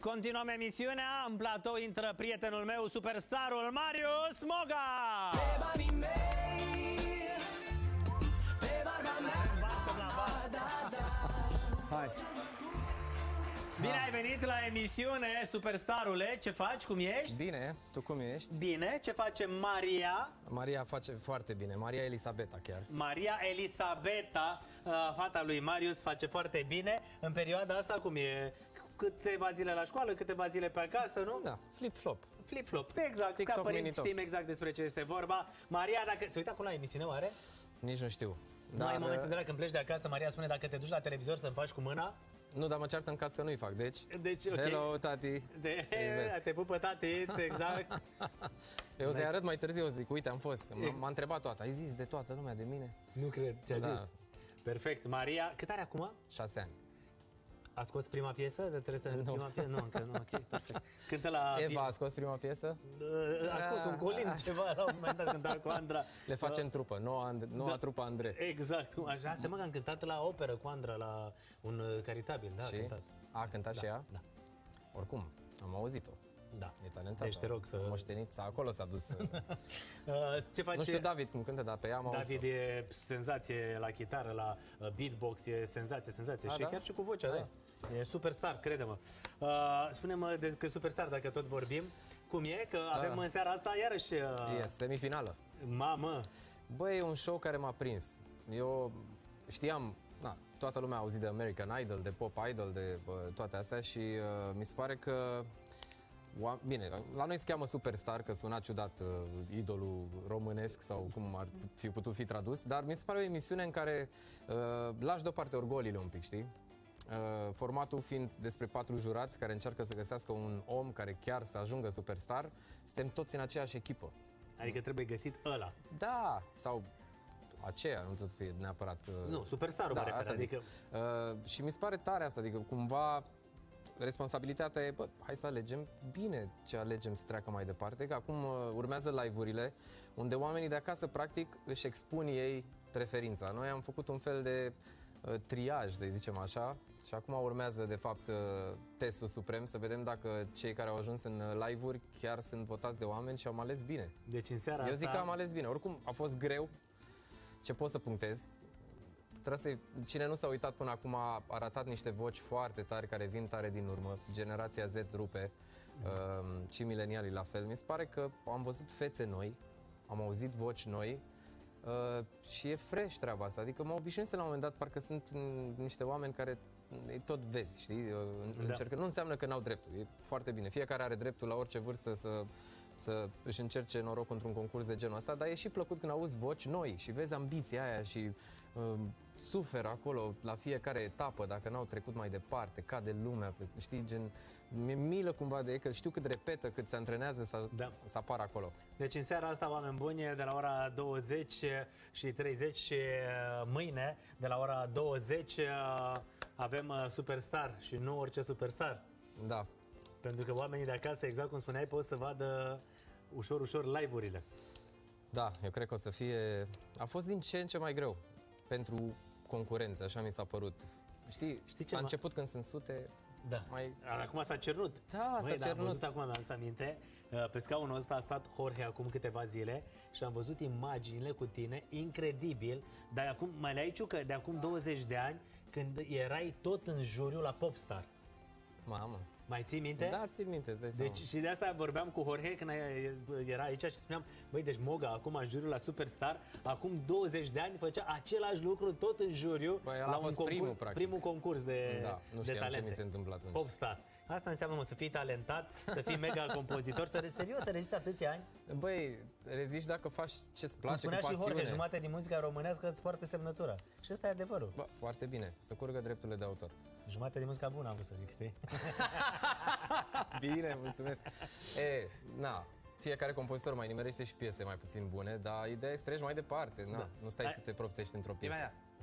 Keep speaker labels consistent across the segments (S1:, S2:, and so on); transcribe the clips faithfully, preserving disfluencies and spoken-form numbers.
S1: continuăm emisiunea. În platou intră prietenul meu, superstarul Marius Moga.
S2: Pe banii mei, pe barba mea, da, da, da.
S3: Hai.
S1: Bine ai venit la emisiune, superstarule. Ce faci? Cum ești?
S3: Bine, tu cum ești?
S1: Bine. Ce face Maria?
S3: Maria face foarte bine, Maria Elisabeta chiar.
S1: Maria Elisabeta, fata lui Marius, face foarte bine. În perioada asta cum e? Câteva zile la școală, câteva zile pe acasă, nu?
S3: Da, flip-flop.
S1: Flip-flop, exact,
S3: TikTok,
S1: ca părinți
S3: mini-top.
S1: știm exact despre ce este vorba. Maria, dacă se uită acum la emisiune, oare?
S3: Nici nu știu.
S1: Nu ai momentul de la când pleci de acasă, Maria spune, dacă te duci la televizor să-mi faci cu mâna.
S3: Nu, dar mă ceartă în caz că nu-i fac, deci...
S1: Deci, ok.
S3: Hello, tati.
S1: De...
S3: Te iubesc.
S1: Te pupă tati, exact.
S3: Eu să-i arăt mai târziu, zic, uite, am fost. M-a întrebat toată. Ai zis de toată lumea de mine?
S1: Nu cred, ți-a
S3: Da.
S1: zis. Perfect. Maria, cât are acum?
S3: Șase ani.
S1: A scos prima piesă? De trebuie să...
S3: Nu.
S1: Prima piesă? Nu, încă nu, ok, perfect. Cântă la...
S3: Eva a scos prima piesă?
S1: A scos un colind ceva la un moment dat cânta cu Andra.
S3: Le facem trupă, noua, And- noua
S1: Da.
S3: trupă Andrei.
S1: Exact, cum așa. Asta mă, că am cântat la operă cu Andra, la un uh, caritabil, da,
S3: Și?
S1: a cântat.
S3: A cântat și ea?
S1: Da,
S3: Oricum, am auzit-o.
S1: da.
S3: E talentată.
S1: Deci te rog să...
S3: Moștenița, acolo s-a dus.
S1: Uh, ce face...
S3: Nu știu David cum cântă, dar pe ea am auzit-o.
S1: David e senzație la chitară, la uh, beatbox, e senzație, senzație.
S3: A,
S1: și
S3: da?
S1: chiar și cu vocea,
S3: Nice.
S1: da. E superstar, crede-mă. Uh, spune-mă de că superstar, dacă tot vorbim, cum e? Că avem
S3: Ah.
S1: în seara asta iarăși... Uh,
S3: E semifinală.
S1: Mamă!
S3: Băi, e un show care m-a prins. Eu știam, na, toată lumea a auzit de American Idol, de Pop Idol, de uh, toate astea și uh, mi se pare că oa- bine, la noi se cheamă Superstar, că suna ciudat uh, idolul românesc sau cum ar fi putut fi tradus, dar mi se pare o emisiune în care uh, lași deoparte orgolile un pic, știi? Uh, formatul fiind despre patru jurați care încearcă să găsească un om care chiar să ajungă superstar, suntem toți în aceeași echipă.
S1: Adică trebuie găsit ăla.
S3: Da, sau aceea, nu trebuie să fie neapărat... uh,
S1: Nu, superstarul mă refer,
S3: asta zic.
S1: adică-
S3: Uh, și mi se pare tare asta, adică cumva responsabilitatea e, bă, hai să alegem bine ce alegem să treacă mai departe, că acum uh, urmează live-urile, unde oamenii de acasă, practic, își expun ei preferința. Noi am făcut un fel de uh, triaj, să zicem așa, și acum urmează, de fapt, uh, testul suprem, să vedem dacă cei care au ajuns în uh, live-uri chiar sunt votați de oameni și au ales bine.
S1: Deci în seara
S3: Eu
S1: asta...
S3: zic că am ales bine. Oricum, a fost greu. Ce pot să punctez? Trebuie să Cine nu s-a uitat până acum a ratat niște voci foarte tari care vin tare din urmă. Generația Z rupe, mm. uh, și milenialii la fel. Mi se pare că am văzut fețe noi, am auzit voci noi uh, și e fresh treaba asta. Adică mă obișnuiesc la un moment dat, parcă sunt mm, niște oameni care îi tot vezi, știi? Uh, încercă. Nu înseamnă că n-au dreptul. E foarte bine. Fiecare are dreptul la orice vârstă să să își încerce noroc într-un concurs de genul ăsta, dar e și plăcut când auzi voci noi și vezi ambiția aia și uh, suferă acolo la fiecare etapă, dacă n-au trecut mai departe, cade lumea, știi, gen, mi-e milă cumva de ei, că știu cât repetă, cât se antrenează să,
S1: Da.
S3: să apară acolo.
S1: Deci în seara asta, oameni buni, de la ora douăzeci și treizeci și mâine, de la ora douăzeci, avem uh, Superstar și nu orice Superstar.
S3: Da.
S1: Pentru că oamenii de acasă, exact cum spuneai, pot să vadă ușor, ușor live-urile.
S3: Da, eu cred că o să fie... A fost din ce în ce mai greu pentru concurență, așa mi s-a părut. Știi,
S1: Știi ce,
S3: a
S1: mă?
S3: început când sunt sute,
S1: Da.
S3: mai...
S1: Acum s-a cernut.
S3: Da,
S1: Băi,
S3: s-a
S1: dar am
S3: cernut.
S1: văzut acum, mi-am adus aminte, pe scaunul ăsta a stat Jorge acum câteva zile și am văzut imaginile cu tine, incredibil, dar acum, mai le-ai ciucă, de acum douăzeci de ani, când erai tot în juriu la Popstar.
S3: Mamă.
S1: Mai ții minte?
S3: Da, țin minte, îți dai seama.
S1: Deci și de asta vorbeam cu Jorge când era aici și spuneam, băi, deci Moga acum în juriu la Superstar, acum douăzeci de ani făcea același lucru tot în juriu.
S3: Băi, ăla
S1: la
S3: a
S1: un
S3: fost
S1: concurs,
S3: primul, practic.
S1: primul concurs de,
S3: Da, nu
S1: de
S3: știam ce
S1: talente.
S3: mi se întâmplă atunci.
S1: Popstar. Asta înseamnă, mă, să fii talentat, să fii mega compozitor, să serios, să rezisti atâția ani.
S3: Băi, reziști dacă faci ce-ți
S1: Cum
S3: place,
S1: spunea
S3: cu
S1: și
S3: pasiune.
S1: Jorge, jumate din muzica românească îți poartă semnătura. Și ăsta e adevărul.
S3: Bă, foarte bine, să curgă drepturile de autor.
S1: Jumate din muzica bună am vrut să zic, știi?
S3: Bine, mulțumesc. E, na, fiecare compozitor mai nimerește și piese mai puțin bune, dar ideea e să treci mai departe, na,
S1: Da.
S3: nu stai
S1: Hai.
S3: să te proptești într-o piesă.
S1: Imediat.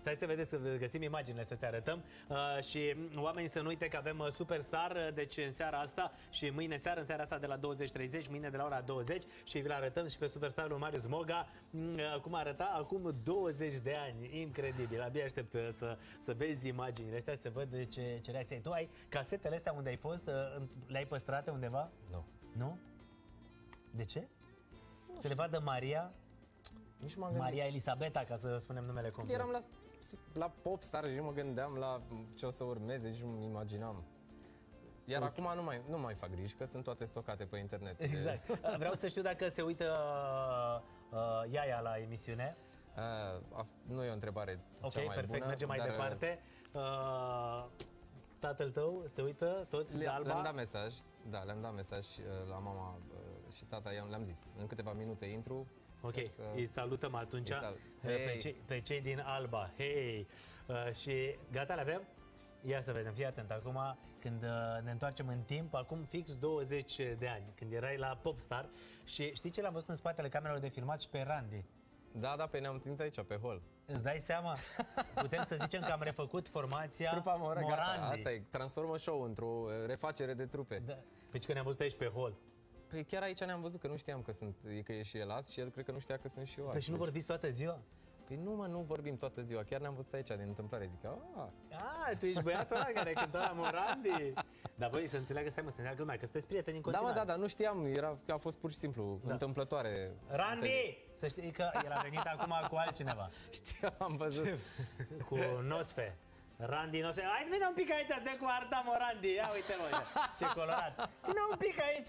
S1: Stai să vedeți, să găsim imaginile, să-ți arătăm uh, și oamenii să nu uite că avem uh, Superstar, uh, deci în seara asta și mâine seară, în seara asta de la douăzeci treizeci, mâine de la ora douăzeci și vi-l arătăm și pe Superstar lui Marius Moga, uh, cum arăta acum douăzeci de ani, incredibil, abia aștept uh, să, să vezi imaginile astea, să văd ce, ce reacție ai. Tu ai casetele astea unde ai fost, uh, le-ai păstrate undeva?
S3: Nu.
S1: Nu? De ce? Nu să le vadă Maria,
S3: Nici m-am gândit.
S1: Maria Elisabeta, ca să spunem numele complet.
S3: Eram la, la Popstar și mă gândeam la ce o să urmeze, nici nu imaginam. Iar acum nu mai, nu mai fac griji, că sunt toate stocate pe internet.
S1: Exact. Vreau să știu dacă se uită uh, uh, Iaia la emisiune.
S3: Uh, a, nu e o întrebare
S1: Ok,
S3: cea mai
S1: perfect,
S3: bună,
S1: mergem mai
S3: dar,
S1: departe. Uh, tatăl tău se uită toți de
S3: Le,
S1: Alba?
S3: le-am dat mesaj, da, le-am dat mesaj uh, la mama uh, și tata, i-am, le-am zis, în câteva minute intru.
S1: Ok,
S3: să...
S1: îi salutăm atunci
S3: Îi sal-
S1: pe,
S3: Hei.
S1: cei, pe cei din Alba. Hei! Uh, și gata, le avem? Ia să vedem, fii atent. Acum, când uh, ne întoarcem în timp, acum fix douăzeci de ani, când erai la Popstar și știi ce l-am văzut în spatele camerelor de filmat și pe Randy?
S3: Da, da, pe ne-am întins aici, pe hol.
S1: Îți dai seama? Putem să zicem că am refăcut formația
S3: Trupa Mora, gata,
S1: Morandi.
S3: asta e, transformă show într-o uh, refacere de trupe.
S1: Da. Deci că ne-am văzut aici pe hol.
S3: Păi chiar aici ne-am văzut, că nu știam că, sunt, că e și el azi și el cred că nu știa că sunt și eu azi.
S1: Păi și nu vorbiți toată ziua?
S3: Păi nu, mă, nu vorbim toată ziua, chiar ne-am văzut aici din întâmplare, zic, a,
S1: Ah, tu ești băiatul ăla care cânta la Morandi. Dar voi să înțeleagă, stai mă, să înțeleagă lumea, că sunteți prieteni în
S3: da,
S1: continuare.
S3: mă, da, dar nu știam, era, a fost pur și simplu
S1: Da.
S3: întâmplătoare.
S1: Randy! Să știi că el a venit acum cu altcineva.
S3: Știam, am văzut.
S1: Cu Nosfe. Randy Nosfe. Hai, vină un pic aici, stai cu Arta Morandi. Ia uite, mă, ce colorat. Vină un pic aici.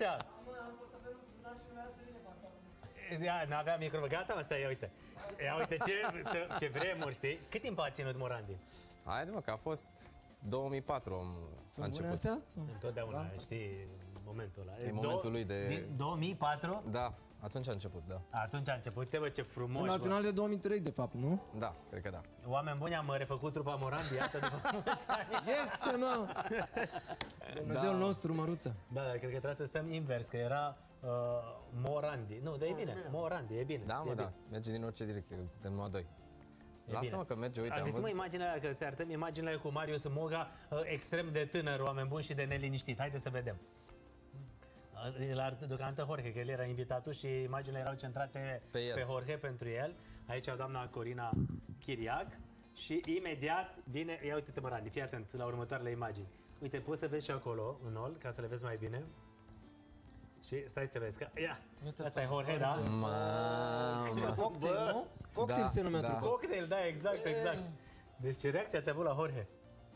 S1: Ia, n-avea microfon. Gata, mă, stai, ia uite. Ia uite ce, ce vremuri, știi? Cât timp a ținut Morandi?
S3: Haide, mă, că a fost două mii patru am a
S4: Sunt bune
S3: început.
S4: astea?
S1: Întotdeauna,
S4: Da.
S1: știi, momentul ăla.
S3: E momentul lui de-
S1: Din două mii patru?
S3: Da, atunci a început, da.
S1: Atunci a început. Uite, bă, ce frumos.
S4: În la
S1: bă.
S4: final de două mii trei, de fapt, nu?
S3: Da, cred că da.
S1: Oameni buni, am refăcut trupa Morandi, iată, după mulți ani.
S4: Este, mă! Dumnezeul nostru, Măruță.
S1: Da, dar cred că trebuie să stăm invers, că era uh, Morandi. Nu, dar e bine, Morandi, e bine.
S3: Da,
S1: e
S3: mă, da,
S1: bine.
S3: merge din orice direcție, că suntem numai doi.
S1: E
S3: Lasă-mă
S1: bine.
S3: că merge, uite, am
S1: Găsim
S3: văzut.
S1: imaginea aia, că ți arătăm imaginile cu Marius Moga, uh, extrem de tânăr, oameni buni și de neliniștit. Haideți să vedem. Uh, El arată deocamdată Jorge, că el era invitatul și imaginile erau centrate
S3: Pe el.
S1: pe Jorge pentru el. Aici doamna Corina Chiriac și imediat vine, ia uite-te mă, Randy, fii atent la următoarele imagini. Uite, poți să vezi și acolo, în ol, ca să le vezi mai bine. Și stai să vezi că, ia, asta e Jorge, da?
S3: Mamă.
S4: Cocktail, nu? Cocktail
S3: Da,
S4: se numea
S3: da.
S4: trupa.
S1: Cocktail, da, exact, exact. Deci ce reacție ați avut la Jorge?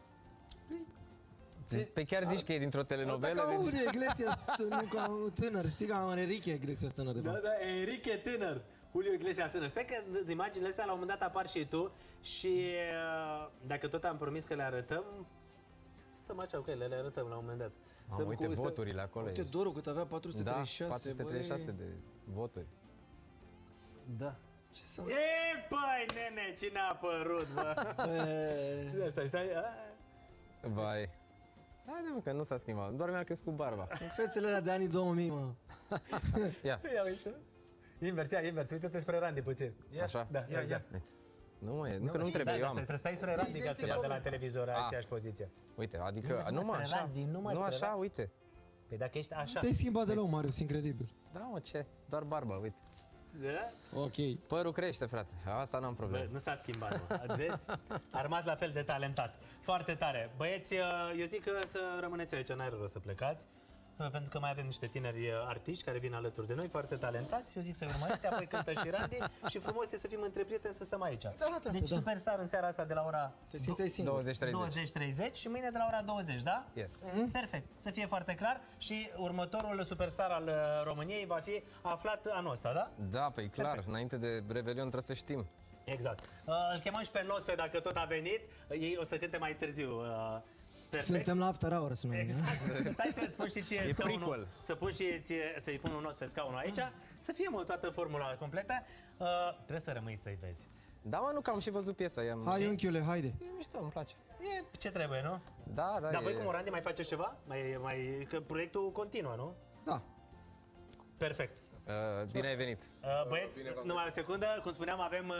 S3: Pe chiar zici că e dintr-o telenovelă?
S4: Ca
S3: Deci...
S4: Uri Iglesias, nu ca un tânăr, știi, ca un Enrique Iglesias tânăr, de
S1: Da,
S4: fapt.
S1: da, Enrique tânăr, Julio Iglesias tânăr. Stai că imaginile astea la un moment dat apar și tu și uh, dacă tot am promis că le arătăm, stăm așa cu ele, le arătăm la un moment dat.
S3: Am
S1: Stăm
S3: uite
S1: cu-
S3: voturile acolo.
S4: Uite,
S3: e.
S4: Doru, cât avea patru sute
S3: Da,
S4: treizeci și șase,
S3: patru sute treizeci și șase de voturi.
S1: Da.
S4: Ce s-a...
S1: E, păi, nene, cine a apărut, bă?
S4: Bă,
S1: Stai, stai, a.
S3: Vai. Haide, mă, că nu s-a schimbat. Doar mi-a crescut barba.
S4: Sunt fețele alea de anii două mii, mă.
S3: Ia,
S1: Ia uite. Invers, ia, invers, uite-te spre Randy puțin.
S3: așa?
S1: Da,
S4: Ia,
S1: exact.
S3: Uite. Nu, mă, e, nu, că nu-mi trebuie,
S1: da,
S3: eu
S1: da,
S3: am.
S1: trebuie să stai spre Randy ca să se vadă la televizor
S3: Ah.
S1: aceeași poziție.
S3: Uite, adică,
S1: Nu,
S3: nu,
S1: nu
S3: mă,
S1: spre
S3: așa.
S1: Randy, nu mai
S3: Nu
S1: spre
S3: așa,
S1: Randy.
S3: uite.
S1: Păi dacă ești așa...
S4: Te-ai schimbat de la om, Marius, incredibil.
S3: Da, mă, ce? Doar barba, uite.
S1: Da?
S4: Ok.
S3: Părul crește, frate. Asta n-am
S1: Bă,
S3: problemă.
S1: nu s-a schimbat, mă. Vezi? A rămas la fel de talentat. Foarte tare. Băieți, eu zic că să rămâneți aici, n-are rost să plecați. Pentru că mai avem niște tineri artiști care vin alături de noi, foarte talentați. Eu zic să-i urmăriți, apoi cântă și Randy. Și frumos e să fim între prieteni, să stăm aici.
S4: Da, da,
S1: Deci
S4: da.
S1: Superstar în seara asta de la ora
S4: Te simțeai singur.
S3: douăzeci treizeci.
S1: douăzeci treizeci și mâine de la ora douăzeci, da?
S3: Yes.
S1: Perfect, să fie foarte clar. Și următorul Superstar al uh, României va fi aflat anul ăsta, da?
S3: Da, păi clar,
S1: Perfect.
S3: înainte de Revelion trebuie să știm.
S1: Exact. Uh, îl chemăm și pe Nosfe dacă tot a venit. Ei o să cânte mai târziu. Uh, perfect.
S4: Suntem la after hour, să numim.
S1: Exact. Stai să-ți pun și ție
S3: E
S1: scaunul.
S3: prequel.
S1: Să pun și ție, să-i pun un Nosfe scaunul aici. Să fie mă toată formula completă. Uh, trebuie să rămâi să-i vezi.
S3: Da, mă, nu, că am și văzut piesa. E,
S4: Hai, unchiule, haide.
S3: e mișto, îmi place.
S1: E ce trebuie, nu?
S3: Da, da,
S1: Dar
S3: e...
S1: voi cu Morandi mai faceți ceva? Mai, mai, că proiectul continuă, nu?
S4: Da.
S1: Perfect.
S3: Uh, bine ai venit.
S1: Uh, băieți, numai o secundă, cum spuneam, avem